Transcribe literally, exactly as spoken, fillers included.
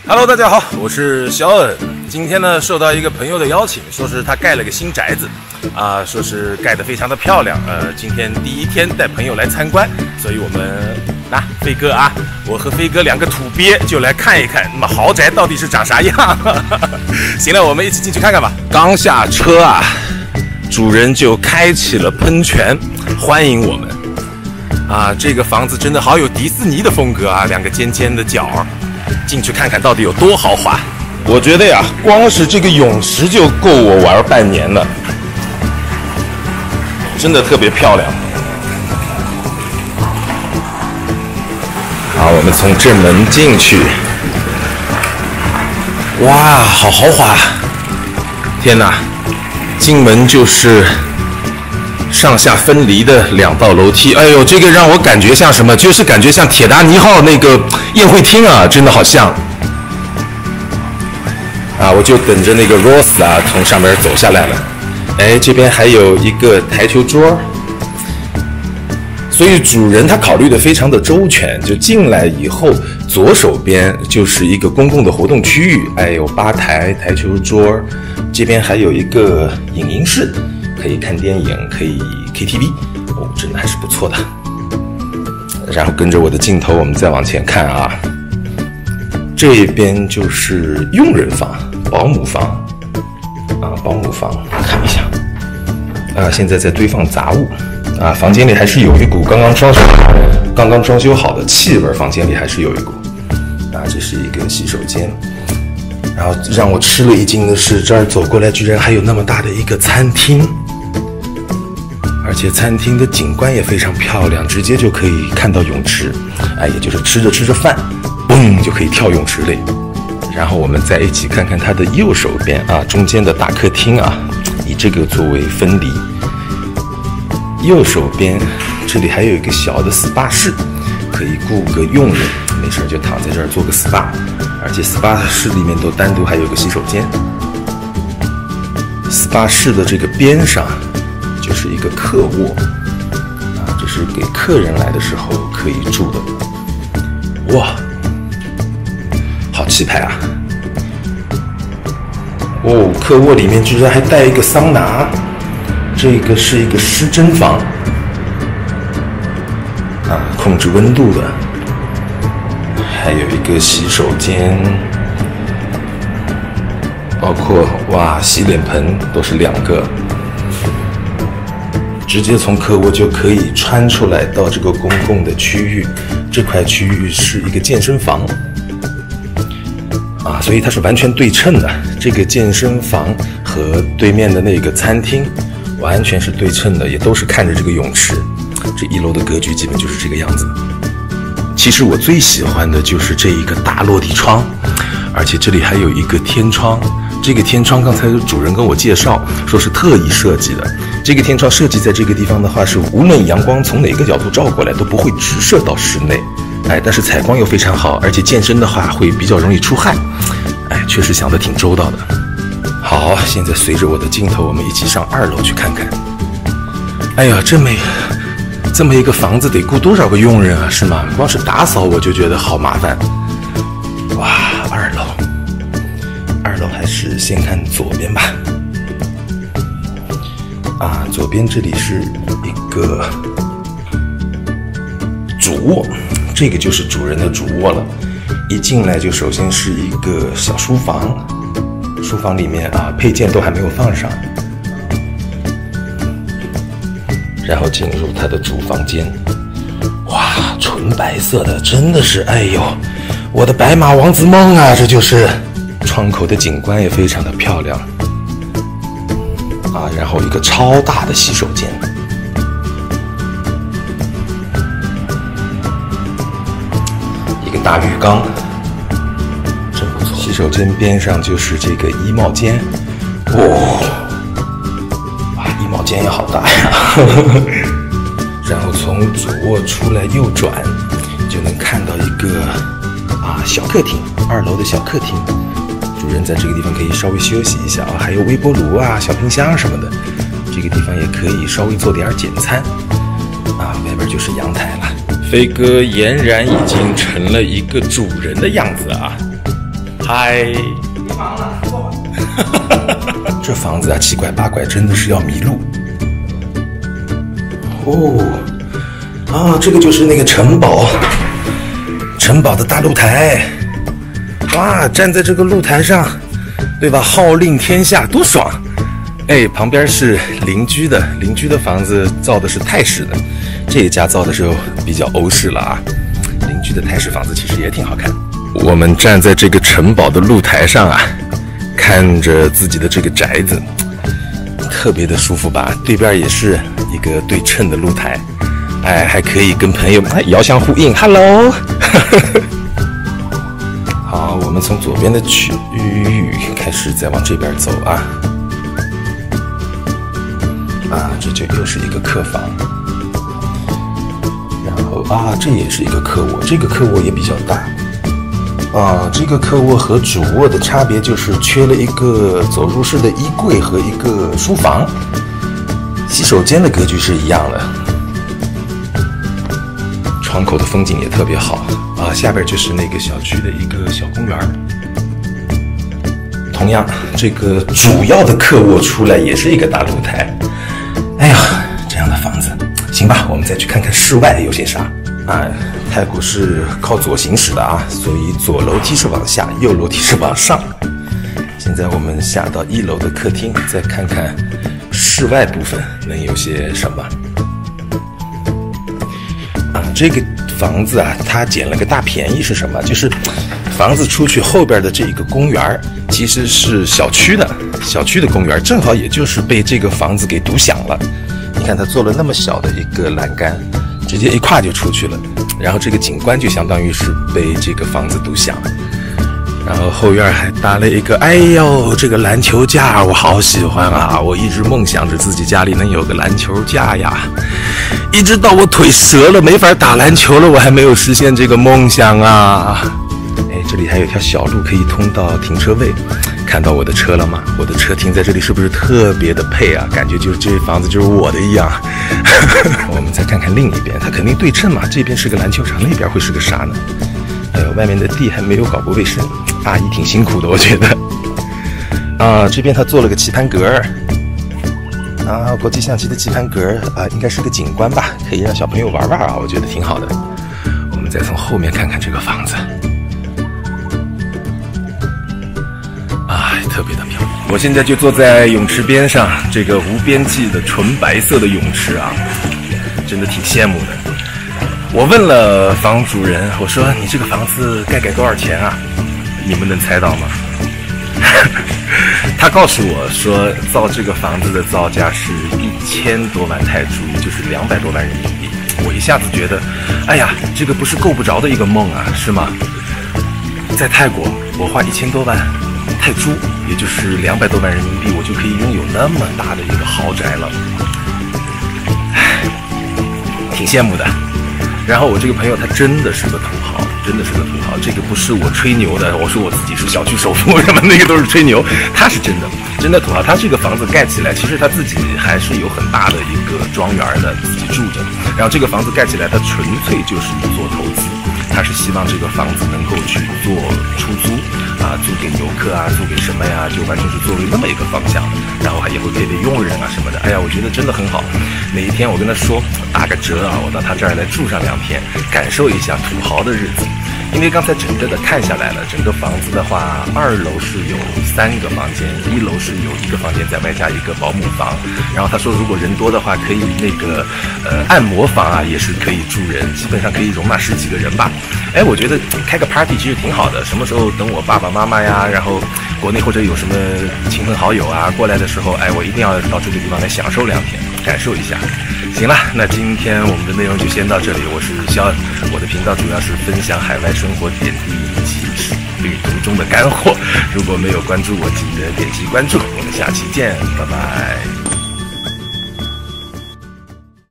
Hello， 大家好，我是小恩。今天呢，受到一个朋友的邀请，说是他盖了个新宅子，啊，说是盖得非常的漂亮。呃，今天第一天带朋友来参观，所以我们那、啊、飞哥啊，我和飞哥两个土鳖就来看一看，那么豪宅到底是长啥样？行了，我们一起进去看看吧。刚下车啊，主人就开启了喷泉，欢迎我们。啊，这个房子真的好有迪士尼的风格啊，两个尖尖的角。进去看看到底有多豪华。我觉得呀，光是这个泳池就够我玩半年了，真的特别漂亮。好，我们从正门进去，哇，好豪华！天哪，进门就是上下分离的两道楼梯，哎呦，这个让我感觉像什么？就是感觉像铁达尼号那个宴会厅啊，真的好像。啊，我就等着那个 Rose 啊从上面走下来了。哎，这边还有一个台球桌，所以主人他考虑的非常的周全。就进来以后，左手边就是一个公共的活动区域，哎，有吧台、台球桌，这边还有一个影音室。可以看电影，可以 K T V， 哦，真的还是不错的。然后跟着我的镜头，我们再往前看啊，这边就是佣人房、保姆房啊，保姆房看一下啊，现在在堆放杂物啊，房间里还是有一股刚刚装修好、刚刚装修好的气味，房间里还是有一股啊，这是一个洗手间。然后让我吃了一惊的是，这儿走过来居然还有那么大的一个餐厅。而且餐厅的景观也非常漂亮，直接就可以看到泳池，哎，也就是吃着吃着饭，嘣就可以跳泳池里。然后我们再一起看看它的右手边啊，中间的大客厅啊，以这个作为分离。右手边这里还有一个小的 S P A 室，可以雇个佣人，没事就躺在这儿做个 S P A， 而且 S P A 室里面都单独还有个洗手间。S P A 室的这个边上就是一个客卧啊，这是给客人来的时候可以住的。哇，好气派啊！哦，客卧里面居然还带一个桑拿，这个是一个湿蒸房啊，控制温度的。还有一个洗手间，包括哇，洗脸盆都是两个。直接从客卧就可以穿出来到这个公共的区域，这块区域是一个健身房啊，所以它是完全对称的。这个健身房和对面的那个餐厅完全是对称的，也都是看着这个泳池。这一楼的格局基本就是这个样子。其实我最喜欢的就是这一个大落地窗，而且这里还有一个天窗。这个天窗刚才主人跟我介绍说是特意设计的，这个天窗设计在这个地方的话，是无论阳光从哪个角度照过来都不会直射到室内，哎，但是采光又非常好，而且健身的话会比较容易出汗，哎，确实想得挺周到的。好，现在随着我的镜头，我们一起上二楼去看看。哎呀，这么这么一个房子得雇多少个佣人啊，是吗？光是打扫我就觉得好麻烦。哇，二楼。二楼还是先看左边吧。啊，左边这里是一个主卧，这个就是主人的主卧了。一进来就首先是一个小书房，书房里面啊配件都还没有放上。然后进入他的主房间，哇，纯白色的，真的是，哎呦，我的白马王子梦啊，这就是。窗口的景观也非常的漂亮啊，然后一个超大的洗手间，一个大浴缸，真不错。洗手间边上就是这个衣帽间，哦，哇，衣帽间也好大呀。然后从主卧出来右转，就能看到一个啊小客厅，二楼的小客厅。主人在这个地方可以稍微休息一下啊，还有微波炉啊、小冰箱什么的，这个地方也可以稍微做点简餐啊。外边就是阳台了。飞哥俨然已经成了一个主人的样子啊！ 嗨， 别忙了，坐吧。 这房子啊，七拐八拐，真的是要迷路。哦，啊，这个就是那个城堡，城堡的大露台。哇，站在这个露台上，对吧？号令天下，多爽！哎，旁边是邻居的，邻居的房子造的是泰式的，这一家造的就比较欧式了啊。邻居的泰式房子其实也挺好看。我们站在这个城堡的露台上啊，看着自己的这个宅子，特别的舒服吧？对边也是一个对称的露台，哎，还可以跟朋友们遥相呼应 ，Hello。好，我们从左边的区域开始，再往这边走啊。啊，这就又是一个客房，然后啊，这也是一个客卧，这个客卧也比较大。啊，这个客卧和主卧的差别就是缺了一个走入式的衣柜和一个书房，洗手间的格局是一样的。窗口的风景也特别好啊，下边就是那个小区的一个小公园。同样，这个主要的客卧出来也是一个大露台。哎呀，这样的房子，行吧，我们再去看看室外有些啥啊。泰国是靠左行驶的啊，所以左楼梯是往下，右楼梯是往上。现在我们下到一楼的客厅，再看看室外部分能有些什么。啊，这个房子啊，它捡了个大便宜是什么？就是房子出去后边的这个公园，其实是小区的，小区的公园，正好也就是被这个房子给独享了。你看它做了那么小的一个栏杆，直接一跨就出去了。然后这个景观就相当于是被这个房子独享，然后后院还搭了一个，哎呦，这个篮球架我好喜欢啊！我一直梦想着自己家里能有个篮球架呀，一直到我腿折了没法打篮球了，我还没有实现这个梦想啊！哎，这里还有一条小路可以通到停车位，看到我的车了吗？我的车停在这里是不是特别的配啊？感觉就是这房子就是我的一样。我们再看看另一边，它肯定对称嘛，这边是个篮球场，那边会是个啥呢？哎呦，外面的地还没有搞过卫生，阿姨挺辛苦的，我觉得。啊，这边他做了个棋盘格啊，国际象棋的棋盘格啊，应该是个景观吧，可以让小朋友玩玩啊，我觉得挺好的。我们再从后面看看这个房子。哎，特别的漂亮！我现在就坐在泳池边上，这个无边际的纯白色的泳池啊，真的挺羡慕的。我问了房主人，我说你这个房子盖盖多少钱啊？你们能猜到吗？他告诉我说，造这个房子的造价是一千多万泰铢，也就是两百多万人民币。我一下子觉得，哎呀，这个不是够不着的一个梦啊，是吗？在泰国，我花一千多万泰铢，也就是两百多万人民币，我就可以拥有那么大的一个豪宅了，唉，挺羡慕的。然后我这个朋友他真的是个土豪，真的是个土豪，这个不是我吹牛的，我说我自己是小区首富什么那个都是吹牛，他是真的真的土豪。他这个房子盖起来，其实他自己还是有很大的一个庄园的，自己住着。然后这个房子盖起来，他纯粹就是做投资，他是希望这个房子能够去做出租啊，租给游客啊，租给什么呀，就完全是作为那么一个方向。然后还也会配备佣人啊什么的，哎呀，我觉得真的很好。哪一天我跟他说打个折啊，我到他这儿来住上两天，感受一下土豪的日子。因为刚才整个的看下来了，整个房子的话，二楼是有三个房间，一楼是有一个房间，再外加一个保姆房。然后他说，如果人多的话，可以那个呃按摩房啊，也是可以住人，基本上可以容纳十几个人吧。哎，我觉得开个 party 其实挺好的。什么时候等我爸爸妈妈呀，然后国内或者有什么亲朋好友啊过来的时候，哎，我一定要到这个地方来享受两天，感受一下。行了，那今天我们的内容就先到这里。我是肖恩，我的频道主要是分享海外生活点滴以及旅途中的干货。如果没有关注我，记得点击关注。我们下期见，拜拜。